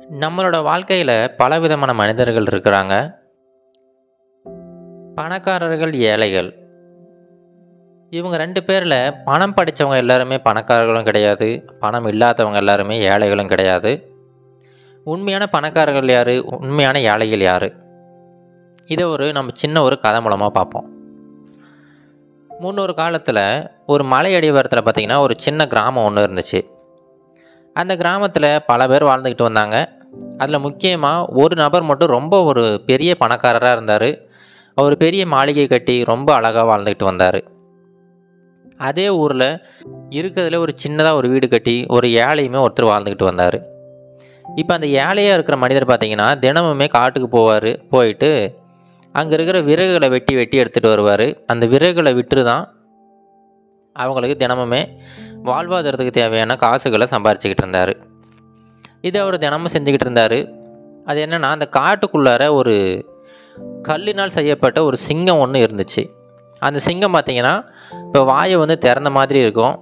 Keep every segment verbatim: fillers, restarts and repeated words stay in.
நம்மளோட வாழ்க்கையில் பலவிதமான மனிதர்கள் இருக்கிறாங்க. பணக்காரர்கள், ஏழைகள். இவங்க ரெண்டு பேரில் பணம் படித்தவங்க எல்லாருமே பணக்காரர்களும் கிடையாது, பணம் இல்லாதவங்க எல்லாருமே ஏழைகளும் கிடையாது. உண்மையான பணக்காரர்கள் யார், உண்மையான ஏழைகள் யார்? இதை ஒரு நம்ம சின்ன ஒரு கதை மூலமாக பார்ப்போம். முன்னொரு காலத்தில் ஒரு மலை அடிவாரத்தில் பார்த்திங்கன்னா ஒரு சின்ன கிராமம் ஒன்று இருந்துச்சு. அந்த கிராமத்தில் பல பேர் வாழ்ந்துக்கிட்டு வந்தாங்க. அதில் முக்கியமாக ஒரு நபர் மட்டும் ரொம்ப ஒரு பெரிய பணக்காரராக இருந்தார். அவர் பெரிய மாளிகை கட்டி ரொம்ப அழகாக வாழ்ந்துக்கிட்டு வந்தார். அதே ஊரில் இருக்கிறதுல ஒரு சின்னதாக ஒரு வீடு கட்டி ஒரு ஏழையுமே ஒருத்தர் வாழ்ந்துக்கிட்டு வந்தார். இப்போ அந்த ஏழையாக இருக்கிற மனிதர் பார்த்திங்கன்னா தினமுமே காட்டுக்கு போவார். போயிட்டு அங்கே இருக்கிற விறகுகளை வெட்டி வெட்டி எடுத்துகிட்டு வருவார். அந்த விறகுகளை விற்று தான் அவங்களுக்கு தினமுமே வாழ்வாதாரத்துக்கு தேவையான காசுகளை சம்பாரிச்சிக்கிட்டு இருந்தார். இதை அவர் தினமும் செஞ்சுக்கிட்டு இருந்தார். அது என்னென்னா, அந்த காட்டுக்குள்ளார ஒரு கல்லினால் செய்யப்பட்ட ஒரு சிங்கம் ஒன்று இருந்துச்சு. அந்த சிங்கம் பார்த்திங்கன்னா இப்போ வாயை வந்து திறந்த மாதிரி இருக்கும்.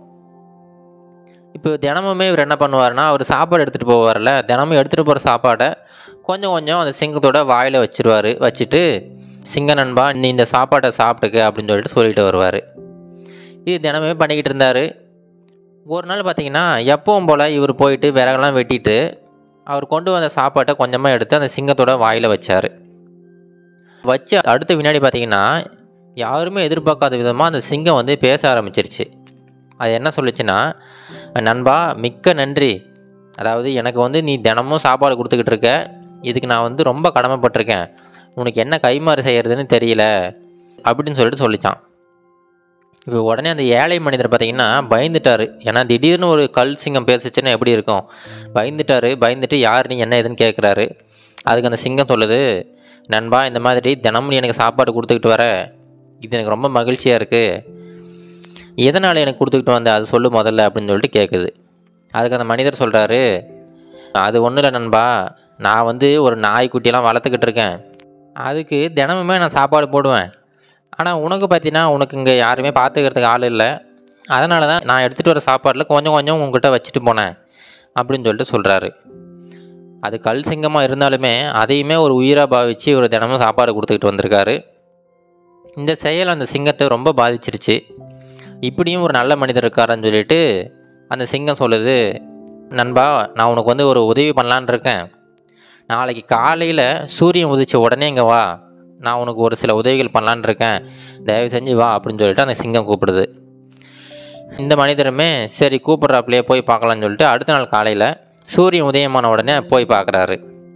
இப்போ தினமுமே இவர் என்ன பண்ணுவார்னா, அவர் சாப்பாடு எடுத்துகிட்டு போவார்ல, தினமும் எடுத்துகிட்டு போகிற சாப்பாடை கொஞ்சம் கொஞ்சம் அந்த சிங்கத்தோட வாயில் வச்சுருவார். வச்சுட்டு, சிங்க நண்பா நீ இந்த சாப்பாட்டை சாப்பிட்டுக்க அப்படின்னு சொல்லிட்டு சொல்லிட்டு வருவார். இது தினமே பண்ணிக்கிட்டு இருந்தார். ஒரு நாள் பார்த்திங்கன்னா எப்பவும் போல் இவர் போயிட்டு விறகெல்லாம் வெட்டிட்டு அவர் கொண்டு வந்த சாப்பாட்டை கொஞ்சமாக எடுத்து அந்த சிங்கத்தோட வாயில் வச்சார். வச்சு அடுத்த வினாடி பார்த்திங்கன்னா யாருமே எதிர்பார்க்காத விதமாக அந்த சிங்கம் வந்து பேச ஆரம்பிச்சிருச்சு. அது என்ன சொல்லிச்சுன்னா, நண்பா மிக்க நன்றி, அதாவது எனக்கு வந்து நீ தினமும் சாப்பாடு கொடுத்துக்கிட்டு இருக்க, இதுக்கு நான் வந்து ரொம்ப கடமைப்பட்டிருக்கேன், உனக்கு என்ன கைமாறு செய்கிறதுன்னு தெரியல அப்படின்னு சொல்லிட்டு சொல்லித்தான். இப்போ உடனே அந்த ஏழை மனிதர் பார்த்திங்கன்னா பயந்துட்டார். ஏன்னா திடீர்னு ஒரு கல் சிங்கம் பேசிச்சுன்னா எப்படி இருக்கும். பயந்துட்டார். பயந்துட்டு யார் நீ என்ன ஏதுன்னு கேட்குறாரு. அதுக்கு அந்த சிங்கம் சொல்லுது, நண்பா இந்த மாதிரி தினமும் நீ எனக்கு சாப்பாடு கொடுத்துக்கிட்டு வர, இது எனக்கு ரொம்ப மகிழ்ச்சியாக இருக்குது, எதனால் எனக்கு கொடுத்துக்கிட்டு வந்த அது சொல்லு முதல்ல அப்படின்னு சொல்லிட்டு கேட்குது. அதுக்கு அந்த மனிதர் சொல்கிறாரு, அது ஒன்றும் இல்லை நண்பா, நான் வந்து ஒரு நாய்க்குட்டியெல்லாம் வளர்த்துக்கிட்டு இருக்கேன், அதுக்கு தினமுமே நான் சாப்பாடு போடுவேன். ஆனால் உனக்கு பார்த்தீங்கன்னா உனக்கு இங்கே யாருமே பார்த்துக்கிறதுக்கு ஆள் இல்லை, அதனால தான் நான் எடுத்துகிட்டு வர சாப்பாட்டில் கொஞ்சம் கொஞ்சம் உங்கள்கிட்ட வச்சுட்டு போனேன் அப்படின்னு சொல்லிட்டு சொல்கிறாரு. அது கல் சிங்கமாக இருந்தாலுமே அதையுமே ஒரு உயிராக பாவித்து ஒரு தினமும் சாப்பாடு கொடுத்துக்கிட்டு வந்திருக்காரு. இந்த செயல் அந்த சிங்கத்தை ரொம்ப பாதிச்சிருச்சு. இப்படியும் ஒரு நல்ல மனிதர் இருக்காருன்னு சொல்லிட்டு அந்த சிங்கம் சொல்லுது, நண்பா நான் உனக்கு வந்து ஒரு உதவி பண்ணலான்னு இருக்கேன், நாளைக்கு காலையில் சூரியன் உதிச்ச உடனே இங்கே வா, நான் உனக்கு ஒரு சில உதவிகள் பண்ணலான்னு இருக்கேன், தயவு செஞ்சு வா அப்படின்னு சொல்லிட்டு அந்த சிங்கம் கூப்பிடுது. இந்த மனிதருமே சரி கூப்பிட்றாப்புலையே போய் பார்க்கலான்னு சொல்லிட்டு அடுத்த நாள் காலையில் சூரியன் உதயமான உடனே போய் பார்க்குறாரு.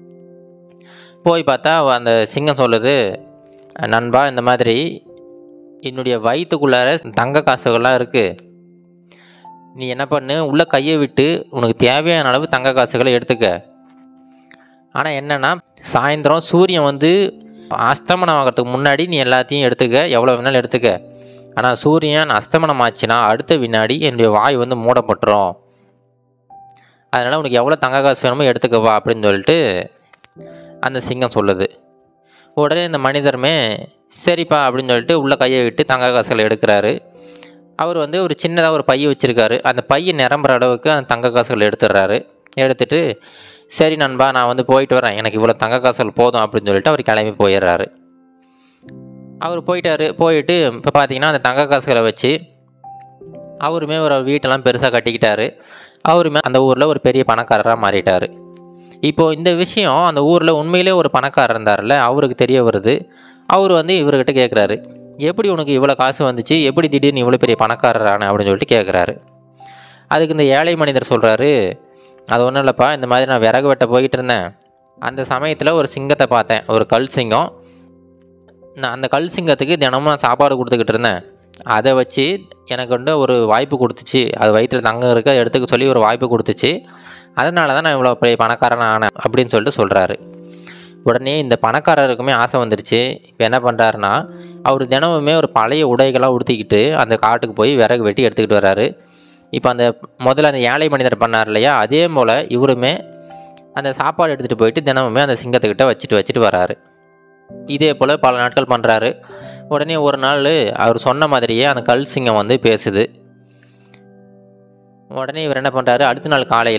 போய் பார்த்தா அந்த சிங்கம் சொல்லுது, நண்பா இந்த மாதிரி என்னுடைய வயிற்றுக்குள்ளார தங்க காசுகள்லாம் இருக்குது, நீ என்ன பண்ணு உள்ளே கையை விட்டு உனக்கு தேவையான அளவு தங்க காசுகளை எடுத்துக்க, ஆனால் என்னென்னா சாயந்தரம் சூரியன் வந்து அஸ்தமனம் ஆகிறதுக்கு முன்னாடி நீ எல்லாத்தையும் எடுத்துக்க, எவ்வளோ வேணாலும் எடுத்துக்க, ஆனால் சூரியன் அஸ்தமனம் ஆச்சுன்னா அடுத்த வினாடி என்னுடைய வாய் வந்து மூடப்பட்டுரும், அதனால் உனக்கு எவ்வளோ தங்க காசு வேணுமோ எடுத்துக்கவா அப்படின்னு சொல்லிட்டு அந்த சிங்கம் சொல்லுது. உடனே இந்த மனிதருமே சரிப்பா அப்படின்னு சொல்லிட்டு உள்ளே கையை விட்டு தங்க காசுகளை எடுக்கிறாரு. அவர் வந்து ஒரு சின்னதாக ஒரு பையை வச்சுருக்காரு. அந்த பையை நிரம்புற அளவுக்கு அந்த தங்க காசுகளை எடுத்துடுறாரு. எடுத்துகிட்டு சரி நண்பா நான் வந்து போயிட்டு வரேன், எனக்கு இவ்வளோ தங்க காசுகள் போதும் அப்படின்னு சொல்லிட்டு அவர் கிளம்பி போயிடுறாரு. அவர் போயிட்டார். போயிட்டு இப்போ பார்த்தீங்கன்னா அந்த தங்க காசுகளை வச்சு அவருமே ஒரு வீட்டெல்லாம் பெருசாக கட்டிக்கிட்டார். அவருமே அந்த ஊரில் ஒரு பெரிய பணக்காரராக மாறிட்டார். இப்போது இந்த விஷயம் அந்த ஊரில் உண்மையிலே ஒரு பணக்காரர் இருந்தார்ல அவருக்கு தெரிய வருது. அவர் வந்து இவர்கிட்ட கேட்குறாரு, எப்படி உனக்கு இவ்வளோ காசு வந்துச்சு, எப்படி திடீர்னு இவ்வளோ பெரிய பணக்காரரான அப்படின்னு சொல்லிட்டு கேட்குறாரு. அதுக்கு இந்த ஏழை மனிதர் சொல்கிறாரு, அது ஒன்றும் இல்லைப்பா, இந்த மாதிரி நான் விறகு வெட்ட போயிட்டு இருந்தேன், அந்த சமயத்தில் ஒரு சிங்கத்தை பார்த்தேன், ஒரு கல் சிங்கம். நான் அந்த கல் சிங்கத்துக்கு தினமும் நான் சாப்பாடு கொடுத்துக்கிட்டு இருந்தேன், அதை வச்சு எனக்கு வந்து ஒரு வாய்ப்பு கொடுத்துச்சு, அது வயிற்றில் தங்கம் இருக்க எடுத்துக்க சொல்லி ஒரு வாய்ப்பு கொடுத்துச்சு, அதனால தான் நான் இவ்வளோ பெரிய பணக்காரன் ஆனேன் அப்படின்னு சொல்லிட்டு சொல்கிறாரு. உடனே இந்த பணக்காரருக்குமே ஆசை வந்துருச்சு. இப்போ என்ன பண்ணுறாருன்னா, அவர் தினமுமே ஒரு பழைய உடைகளாக உடுத்திக்கிட்டு அந்த காட்டுக்கு போய் விறகு வெட்டி எடுத்துக்கிட்டு வர்றாரு. இப்போ அந்த முதல்ல அந்த ஏழை மனிதர் பண்ணார் இல்லையா, அதே போல் இவருமே அந்த சாப்பாடு எடுத்துகிட்டு போயிட்டு தினமுமே அந்த சிங்கத்துக்கிட்ட வச்சுட்டு வச்சுட்டு வராரு. இதே போல் பல நாட்கள் பண்ணுறாரு. உடனே ஒரு நாள் அவர் சொன்ன மாதிரியே அந்த கல் சிங்கம் வந்து பேசுது. உடனே இவர் என்ன பண்ணுறாரு, அடுத்த நாள் காலையில்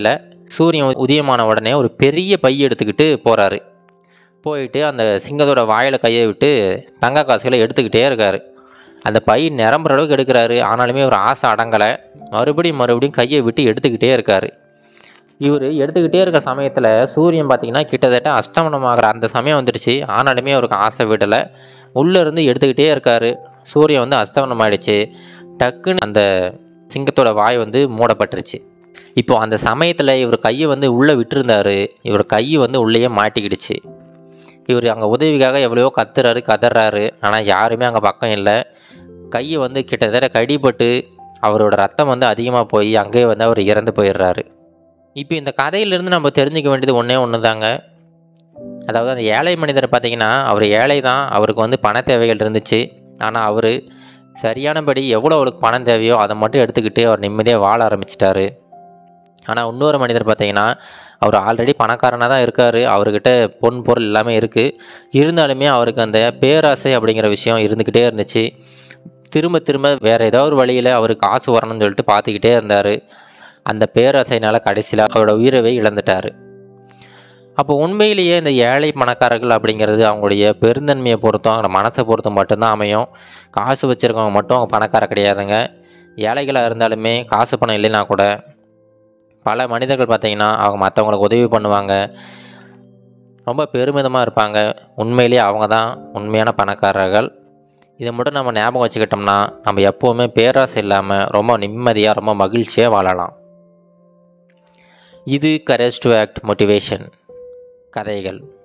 சூரியன் உதயமான உடனே ஒரு பெரிய பை எடுத்துக்கிட்டு போகிறாரு. போயிட்டு அந்த சிங்கத்தோட வாயில் கையை விட்டு தங்க காசுகளை எடுத்துக்கிட்டே இருக்கார். அந்த பை நிரம்புற அளவுக்கு எடுக்கிறாரு. ஆனாலுமே ஒரு ஆசை அடங்கலை. மறுபடியும் மறுபடியும் கையை விட்டு எடுத்துக்கிட்டே இருக்கார். இவர் எடுத்துக்கிட்டே இருக்க சமயத்தில் சூரியன் பார்த்திங்கன்னா கிட்டத்தட்ட அஸ்தமனமாகிற அந்த சமயம் வந்துடுச்சு. ஆனாலுமே அவருக்கு ஆசை விடலை. உள்ளேருந்து எடுத்துக்கிட்டே இருக்கார். சூரியன் வந்து அஸ்தமனம் ஆகிடுச்சு. டக்குன்னு அந்த சிங்கத்தோட வாய் வந்து மூடப்பட்டுருச்சு. இப்போது அந்த சமயத்தில் இவர் கையை வந்து உள்ளே விட்டுருந்தார். இவர் கை வந்து உள்ளேயே மாட்டிக்கிடுச்சு. இவர் அங்கே உதவிக்காக எவ்வளவோ கத்துறாரு கதறாரு. ஆனால் யாருமே அங்கே பக்கம் இல்லை. கையை வந்து கிட்டத்தட்ட கடிபட்டு அவரோட ரத்தம் வந்து அதிகமாக போய் அங்கேயே வந்து அவர் இறந்து போயிடுறாரு. இப்போ இந்த கதையிலேருந்து நம்ம தெரிஞ்சுக்க வேண்டியது ஒன்றே ஒன்று தாங்க. அதாவது அந்த ஏழை மனிதர் பார்த்திங்கன்னா அவர் ஏழை தான். அவருக்கு வந்து பண தேவைகள் இருந்துச்சு. ஆனால் அவர் சரியானபடி எவ்வளோ அவருக்கு பணம் தேவையோ அதை மட்டும் எடுத்துக்கிட்டு அவர் நிம்மதியாக வாழ ஆரம்பிச்சிட்டாரு. ஆனால் இன்னொரு மனிதர் பார்த்திங்கன்னா அவர் ஆல்ரெடி பணக்காரனாக தான் இருக்கார். அவர்கிட்ட பொன் பொருள் எல்லாமே இருக்குது. இருந்தாலுமே அவருக்கு அந்த பேராசை அப்படிங்கிற விஷயம் இருந்துக்கிட்டே இருந்துச்சு. திரும்ப திரும்ப வேறு ஏதோ ஒரு வழியில் அவருக்கு காசு வரணும்னு சொல்லிட்டு பார்த்துக்கிட்டே இருந்தார். அந்த பேராசைனால் கடைசியில் அவரோட உயிரவே இழந்துட்டார். அப்போ உண்மையிலேயே இந்த ஏழை பணக்காரர்கள் அப்படிங்கிறது அவங்களுடைய பெருந்தன்மையை பொறுத்தும் அவங்களோட மனசை பொறுத்தும் மட்டும்தான் அமையும். காசு வச்சுருக்கவங்க மட்டும் அவங்க பணக்கார கிடையாதுங்க. ஏழைகளாக இருந்தாலுமே காசு பணம் இல்லைன்னா கூட பல மனிதர்கள் பார்த்திங்கன்னா அவங்க மற்றவங்களுக்கு உதவி பண்ணுவாங்க. ரொம்ப பெருமிதமாக இருப்பாங்க. உண்மையிலேயே அவங்க தான் உண்மையான பணக்காரர்கள். இதை மட்டும் நம்ம ஞாபகம் வச்சுக்கிட்டோம்னா நம்ம எப்போவுமே பேராசை இல்லாமல் ரொம்ப நிம்மதியாக ரொம்ப மகிழ்ச்சியாக வாழலாம். இது கரேஜ் டு ஆக்ட் மோட்டிவேஷன் கதைகள்.